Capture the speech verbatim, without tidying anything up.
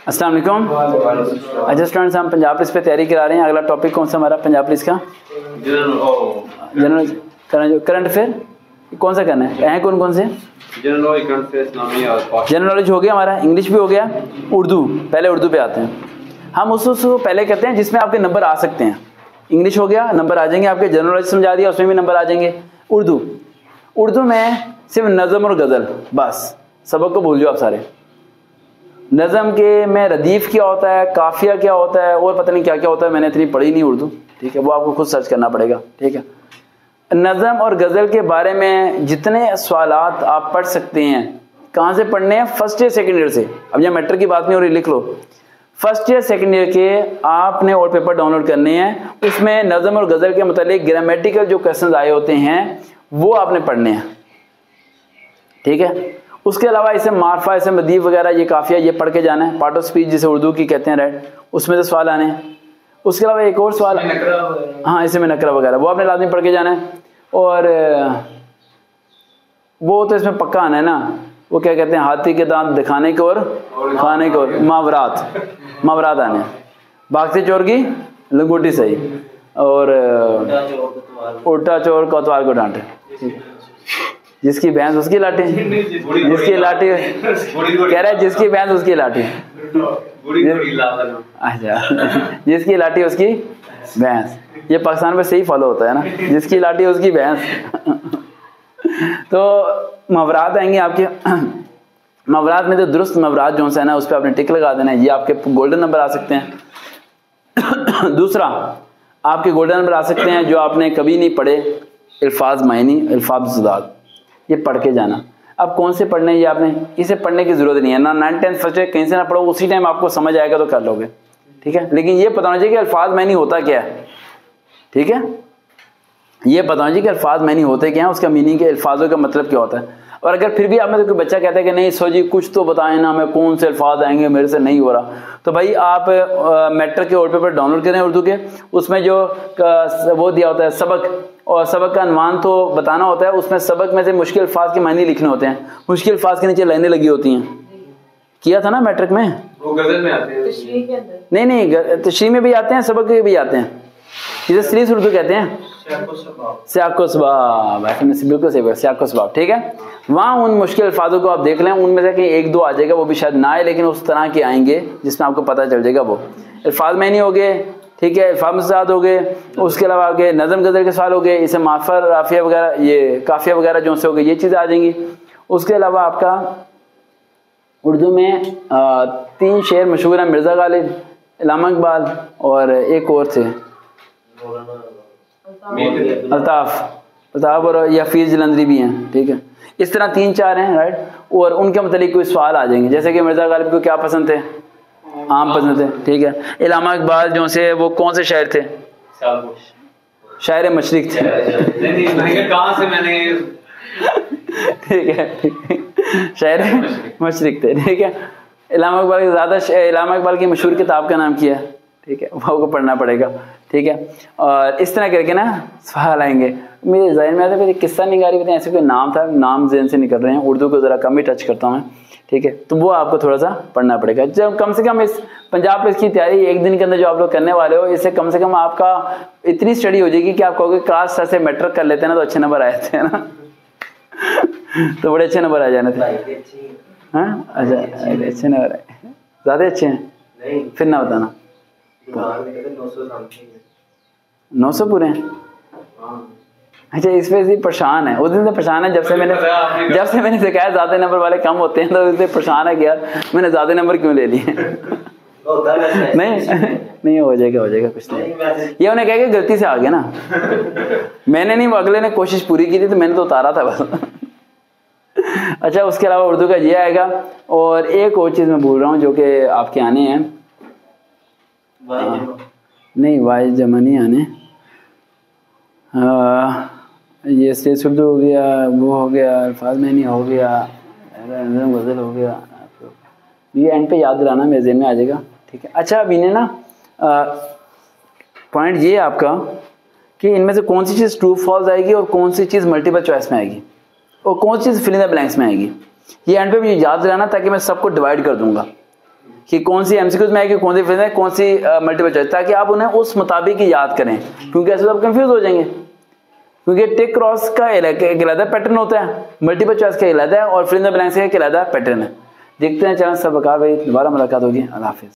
अस्सलाम वालेकुम। अच्छा स्टूडेंट्स, हम पंजाब पुलिस पे तैयारी करा रहे हैं। अगला टॉपिक कौन सा हमारा पंजाब पुलिस का? General current affair. कौन सा करना है? कौन कौन से? जनरल नॉलेज हो गया हमारा, इंग्लिश भी हो गया, उर्दू। पहले उर्दू पे आते हैं हम। उस उसको पहले करते हैं जिसमें आपके नंबर आ सकते हैं। इंग्लिश हो गया, नंबर आ जाएंगे आपके। जनरल नॉलेज समझा दिया, उसमें भी नंबर आ जाएंगे। उर्दू उर्दू में सिर्फ नज़म और गज़ल, बस। सबक को भूल जाओ आप सारे। नज़म के में रदीफ क्या होता है, काफिया क्या होता है, और पता नहीं क्या क्या होता है। मैंने इतनी पढ़ी नहीं उर्दू, ठीक है, वो आपको खुद सर्च करना पड़ेगा, ठीक है। नज़म और गज़ल के बारे में जितने सवालात आप पढ़ सकते हैं, कहाँ से पढ़ने हैं? फर्स्ट ईयर सेकेंड ईयर से। अब यहाँ मैटर की बात नहीं हो रही, लिख लो। फर्स्ट ईयर सेकेंड ईयर के आपने और पेपर डाउनलोड करने हैं। उसमें नज़म और गज़ल के मतलब ग्रामेटिकल जो क्वेश्चन आए होते हैं वो आपने पढ़ने हैं, ठीक है। उसके अलावा इसे मारफा, इसे मदीफ वगैरह, ये काफिया, ये पढ़ के जाना है। पार्ट ऑफ स्पीच जिसे उर्दू की कहते हैं, राइट, उसमें से सवाल आने हैं। उसके अलावा एक और सवाल, हाँ, इसे में नकरा वगैरह, वो आपने लाजमी पढ़ के जाना है। और वो तो इसमें पक्का आना है ना, वो क्या कहते हैं, हाथी के दांत दिखाने को और खाने को, मावरात मावरात आने हैं। भागते चोर की लंगोटी सही, और उल्टा चोर कोतवाल को डांटे। जिसकी भैंस उसकी लाठी, जिसकी लाठी कह रहा है, जिसकी भैंस उसकी लाठी। अच्छा, जिसकी लाठी उसकी भैंस, ये पाकिस्तान में सही फॉलो होता है ना, जिसकी लाठी उसकी भैंस। तो मवरात आएंगे आपके। मवरात में तो दुरुस्त मवरात जो है ना, उस पर आपने टिक लगा देना है। ये आपके गोल्डन नंबर आ सकते हैं। दूसरा, आपके गोल्डन नंबर आ सकते हैं जो आपने कभी नहीं पढ़े, अल्फाज मायनी, अल्फाज ज़दाद, ये पढ़ के जाना। अब कौन से पढ़ने, ये आपने इसे पढ़ने की जरूरत नहीं है ना। नाइन टेंथ फर्स्ट कहीं से ना पढ़ो, उसी टाइम आपको समझ आएगा तो कर लोगे, ठीक है। लेकिन ये पता होना चाहिए कि अल्फाज मायनी होता क्या है, ठीक है। ये पता होना चाहिए कि अल्फाज मायनी होते क्या है, उसका मीनिंग के अल्फाजों का मतलब क्या होता है। और अगर फिर भी आप में तो कोई बच्चा कहता है कि नहीं सो जी कुछ तो बताएं ना, मैं कौन से अल्फाज आएंगे, मेरे से नहीं हो रहा, तो भाई आप मैट्रिक के और पेपर डाउनलोड करें उर्दू के। उसमें जो वो दिया होता है सबक, और सबक का अनुमान तो बताना होता है। उसमें सबक में से मुश्किल अल्फाज के मायने लिखने होते हैं। मुश्किल अल्फाज के नीचे लाइनें लगी होती हैं। किया था ना मैट्रिक में, वो गजल में आते हैं, तशरीह के अंदर नहीं नहीं, तशरीह में भी आते हैं, सबक के भी आते हैं। जिसे सलीस उर्दू कहते हैं, सियाको सबाब, बिल्कुल सही, सियाको सबाब, ठीक है। वहाँ उन मुश्किल अल्फाजों को आप देख लें, उनमें से कहीं एक दो आ जाएगा, वो भी शायद ना आए, लेकिन उस तरह के आएंगे जिसमें आपको पता चल जाएगा। वो अल्फाज मायनी हो गए, ठीक है, अल्फाज मुस्ताद हो गए। उसके अलावा आगे नज़म गज़ल के सवाल हो गए, इसे माफर, राफिया वगैरह, ये काफिया वगैरह जो से हो गए, ये चीज़ें आ जाएंगी। उसके अलावा आपका उर्दू में आ, तीन शेर मशहूर हैं, मिर्ज़ा गालिब, इलामा इकबाल और एक और थे, अल्ताफ अल्ताफ और या हफीज जलंधरी भी हैं, ठीक है। इस तरह तीन चार हैं, राइट। और उनके मतलब कोई सवाल आ जाएंगे, जैसे कि मिर्ज़ा गालिब को क्या पसंद थे, आम पसंद थे, ठीक है। इलामा इकबाल जो से वो कौन से शायर थे, शायर मशरिक थे, कहाँ से मैंने, ठीक है, शायर मशरिक थे, ठीक है। इलामा इकबाल ज़्यादा, इलामा इकबाल की मशहूर किताब का नाम क्या है, ठीक है, वो आपको पढ़ना पड़ेगा, ठीक है। और इस तरह करके ना सवाल आएंगे। मेरे ज़हन में आता है, किस्सा निगारी बताएं, ऐसे कोई नाम था, नाम ज़हन से निकल रहे हैं। उर्दू को ज़रा कम ही टच करता हूँ मैं, ठीक है, तो वो आपको थोड़ा सा पढ़ना पड़ेगा। जब कम से कम इस पंजाब पुलिस की तैयारी एक दिन के अंदर जो आप लोग करने वाले हो, इससे कम से कम आपका इतनी स्टडी हो जाएगी कि आप कहोगे काश सर से मैट्रिक कर लेते हैं ना, तो अच्छे नंबर आए थे ना। तो बड़े अच्छे नंबर आ जाने थे। हाँ, अच्छा, अच्छे नंबर आए, ज़्यादा अच्छे हैं, फिर ना बताना। नौ सौ पूरे हैं, अच्छा। इस पे से परेशान है, उस दिन से परेशान है जब से मैंने जब से मैंने सिखाया ज्यादा नंबर वाले कम होते हैं, तो उससे परेशान है कि यार मैंने ज्यादा नंबर क्यों ले लिए। नहीं नहीं, हो जाएगा हो जाएगा, कुछ नहीं। ये उन्हें कहेगा गलती से आ गया ना, मैंने नहीं, वो अगले ने कोशिश पूरी की थी, तो मैंने तो उतारा था बस। अच्छा, उसके अलावा उर्दू का ये आएगा। और एक और चीज मैं भूल रहा हूँ जो कि आपके आने हैं, नहीं वाई जमा नहीं आने, आ, ये स्टेज उर्दू हो गया, वो हो गया, अल्फाज मैनी हो गया, गज़ल हो गया, ये एंड पे याद दिलाना, मेरे ज़हन में आ जाएगा, ठीक है। अच्छा, अभी ने ना पॉइंट ये आपका कि इनमें से कौन सी चीज़ ट्रू फॉल्स आएगी और कौन सी चीज़ मल्टीपल चॉइस में आएगी और कौन सी चीज़ फिल इन द ब्लैंक्स में आएगी, ये एंड पे मुझे याद दिलाना, ताकि मैं सबको डिवाइड कर दूंगा। कि कौन सी एमसीक्यूज में है कि कौन सी फिर है कौन सी मल्टीपल चॉइस, ताकि आप उन्हें उस मुताबिक ही याद करें, क्योंकि ऐसे तो आप कंफ्यूज हो जाएंगे। क्योंकि टिक क्रॉस का एक अलग पैटर्न होता है, मल्टीपल चॉइस का अलग है, और फिल इन द ब्लैंक्स का एक अलग पैटर्न है। देखते हैं चरण सब बकार भाई, दोबारा मुलाकात होगी। अल्लाह हाफिज़।